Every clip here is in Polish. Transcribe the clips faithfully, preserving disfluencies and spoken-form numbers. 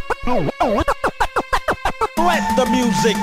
The music.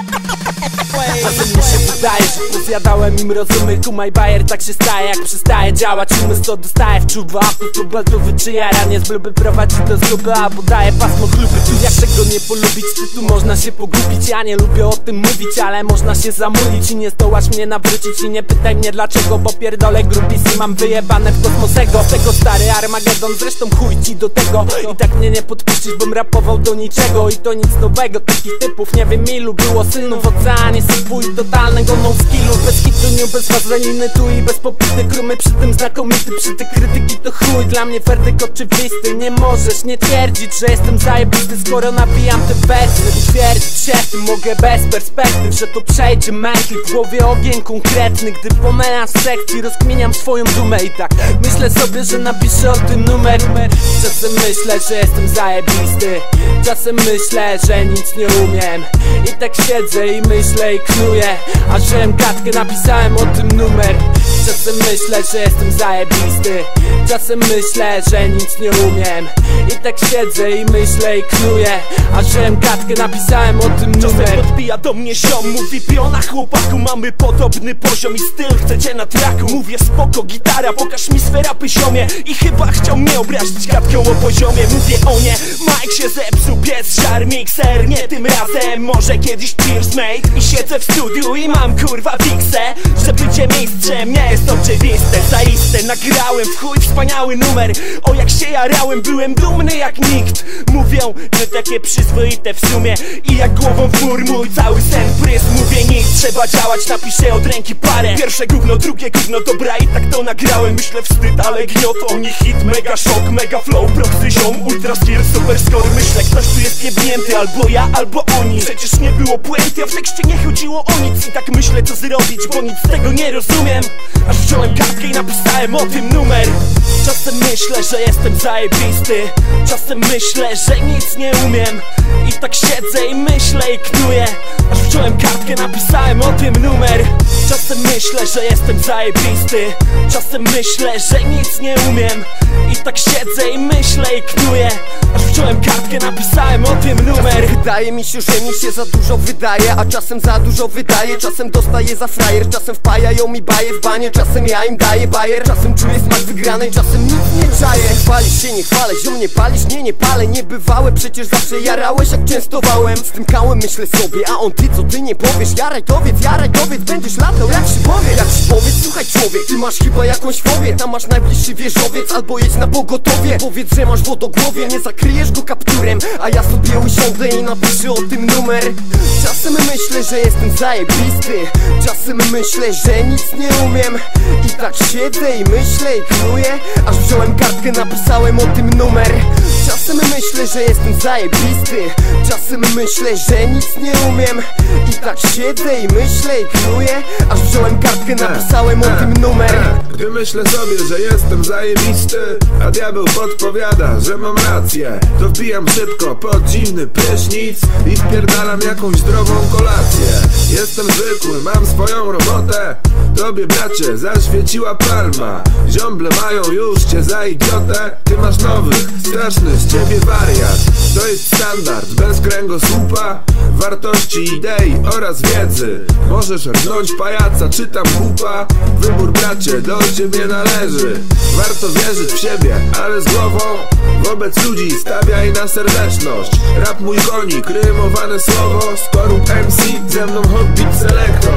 Czasem mi się wydaje, że pozjadałem im rozumy. Kumaj bajer, tak się staje, jak przestaje działać umysł, to dostaje w czuba. To baltowy czy jara, nie z bluby prowadzi do zguby, albo daje pasmo chluby. Tu jak czego nie polubić, czy tu można się pogubić? Ja nie lubię o tym mówić, ale można się zamulić i nie zdołasz mnie nawrócić. I nie pytaj mnie dlaczego, bo pierdolę grupisy mam wyjebane w kosmosego. Z tego stary Armagedon, zresztą chuj ci do tego. I tak mnie nie podpuścisz, bym rapował do niczego. I to nic nowego, takich typów nie wiem ilu było synów w oceanie sypu i totalnego no skillu. Bez hitu, bez wazeliny tu i bez popity krumy, przy tym znakomity, przy tych krytyki to chuj. Dla mnie werdykt oczywisty, nie możesz nie twierdzić, że jestem zajebisty, skoro nabijam te wersy. Utwierdzić się w tym mogę bez perspektyw, że to przejdzie mętli. W głowie ogień konkretny, gdy po melanż sekcji rozkminiam swoją dumę. I tak myślę sobie, że napiszę o tym numer. Czasem myślę, że jestem zajebisty, czasem myślę, że nic nie umiem. I tak siedzę i myślę i knuję, a żem gadkę napisałem o tym numer. Czasem myślę, że jestem zajebisty, czasem myślę, że nic nie umiem. I tak siedzę i myślę i knuję, a żem gadkę napisałem o tym numer. Czasem podbija do mnie ziom, mówi piona chłopaku, mamy podobny poziom i styl, chcecie na traku. Mówię spoko, gitara, pokaż mi swe rapy ziomie. I chyba chciał mnie obrazić gadką o poziomie. Mówię o nie, Mike się zepsuł, pies, żar, mikser. Nie tym razem, może kiedyś Pierce mate. I siedzę w studiu i mam kurwa fiksę, że bycie mistrzem nie jest oczywiste. Zaiste nagrałem w chuj wspaniały numer. O jak się jarałem, byłem dumny jak nikt. Mówią, że takie przyzwoite w sumie. I jak głową w mur mój cały sen prys. Mówię nic, trzeba działać, napiszę od ręki parę. Pierwsze gówno, drugie gówno, dobra i tak to nagrałem. Myślę wstyd, ale gniot, oni hit, mega szok, mega flow, proxy ziom, ultra skill, super score. Myślę, ktoś tu jest jebnięty, albo ja, albo oni. Przecież nie było puenty, a w tekście nie chodziło o nic. I tak myślę co zrobić, bo nic z tego nie rozumiem. Aż wziąłem kartkę i napisałem o tym numer. Czasem myślę, że jestem zajebisty, czasem myślę, że nic nie umiem. I tak siedzę i myślę i knuję, aż wziąłem kartkę, napisałem o tym numer. Czasem myślę, że jestem zajebisty, czasem myślę, że nic nie umiem. I tak siedzę i myślę i knuję, aż wziąłem kartkę, napisałem o tym numer. Wydaje mi się, że mi się za dużo wydaje, a czasem za dużo wydaje. Czasem dostaję za frajer, czasem wpajają mi baje w banie. Czasem ja im daję bajer, czasem czuję smak wygranej, czasem nic nie czaję. Chwalisz się, nie chwalę, ziom nie palisz, nie, nie palę. Niebywałe, przecież zawsze jarałeś jak częstowałem. Z tym kałem myślę sobie, a on ty co ty nie powiesz. Jaraj dowiedz, jaraj dowiedz, będziesz latał jak się powie. Jak się powiedz, słuchaj człowiek, ty masz chyba jakąś fobię. Tam masz najbliższy wieżowiec, albo jedź na pogotowie. Powiedz, że masz wodogłowie, nie zakryjesz go kapturem, a ja sobie usiądę i napiszę o tym numer. Czasem myślę, że jestem zajebisty, czasem myślę, że nic nie umiem. I tak siedzę i myślę i knuję, aż wziąłem kartkę, napisałem o tym numer. Czasem myślę, że jestem zajebisty, czasem myślę, że nic nie umiem. I tak siedzę i myślę i knuję, aż wziąłem kartkę, napisałem o tym numer. Gdy myślę sobie, że jestem zajebisty, a diabeł podpowiada, że mam rację, to wbijam szybko pod zimny prysznic i wpierdalam jakąś zdrową kolację. Jestem zwykły, mam swoją robotę, tobie bracie zaświeciła palma. Ziomble mają już cię za idiotę, ty masz nowych, straszny z ciebie wariat. To jest standard, bez kręgosłupa, wartości, idei oraz wiedzy. Możesz rżnąć pajaca, czy tam głupa, wybór bracie do ciebie należy. Warto wierzyć w siebie, ale z głową, wobec ludzi stawiaj na serdeczność. Rap mój konik, rymowane słowo, Skorup M C, ze mną Hobbit Selector.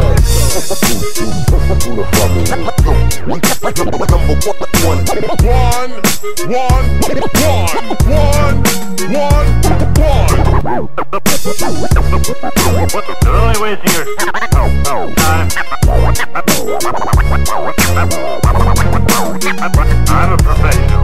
One, one, one, one, one. You're only wasting your time. I'm a professional.